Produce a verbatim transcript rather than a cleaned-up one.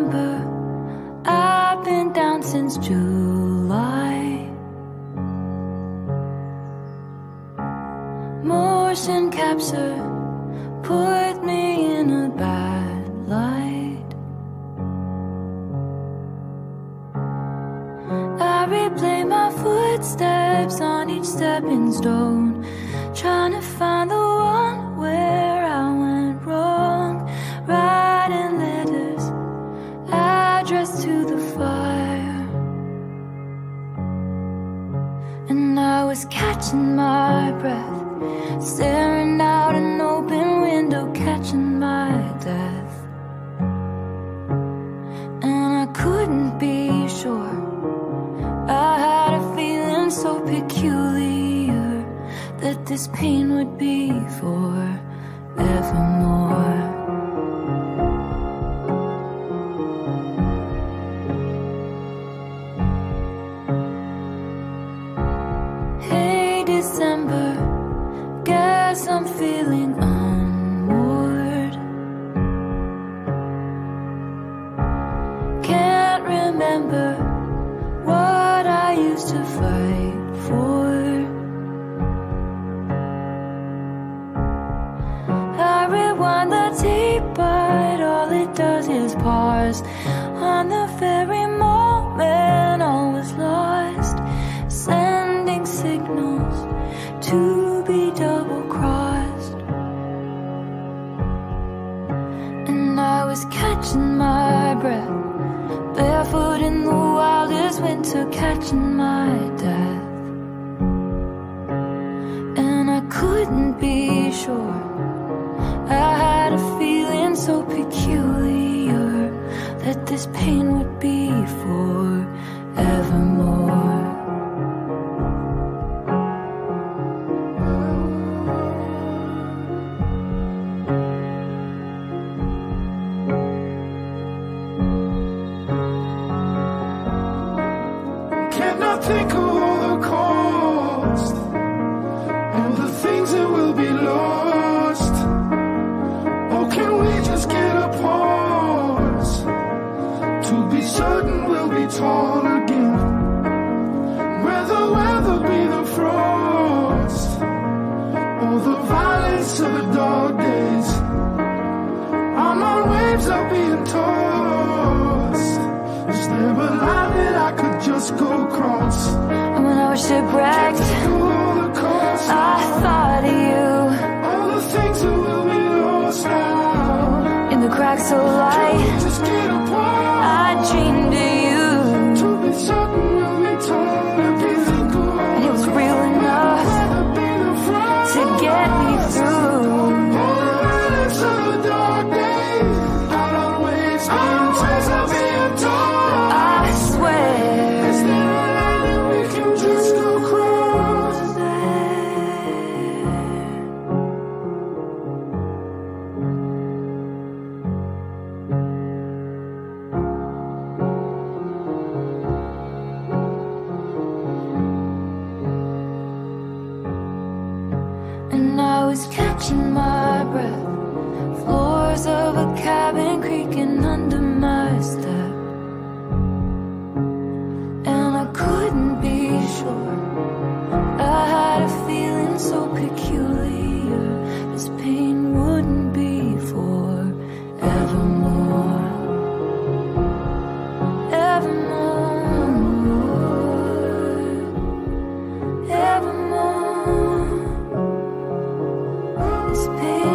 December, I've been down since July. Motion capture put me in a bad light. I replay my footsteps on each stepping stone, trying to find the one where I went wrong. Writing letters addressed to the fire, and I was catching my breath, staring out an open window, catching my death. And I couldn't be sure, I had a feeling so peculiar that this pain would be forevermore. Hey December, guess I'm feeling unmoored. Can't remember what I used to fight for. I rewind the tape, but all it does is pause on the very moment all was lost, sending signals to be double-crossed. And I was catching my breath, barefoot in the wildest winter, catching my death. And I couldn't be sure, I had a feeling so peculiar that this pain would be forevermore. Cannot think of all the cost, all the things that will be lost. Or can we just get a pause, to be certain we'll be torn again? Where the weather be the frost, or the violence of the dog days. I'm on waves of being tossed. Is there a line that I could just go across? And when I was shipwrecked, I thought of you, all the things that will be lost now. in the cracks so light, Just get apart, I dreamed of you, to be certain we'll be torn again. and it was real enough to get me through. All the violence of the dark days, out on waves, on waves of being torn. I swear, Is there a line that we can just go across? and I was catching my breath, floors of a cabin creaking under my step. And I couldn't be sure, I had a feeling so peculiar, this pain wouldn't be forevermore. Evermore, evermore. This pain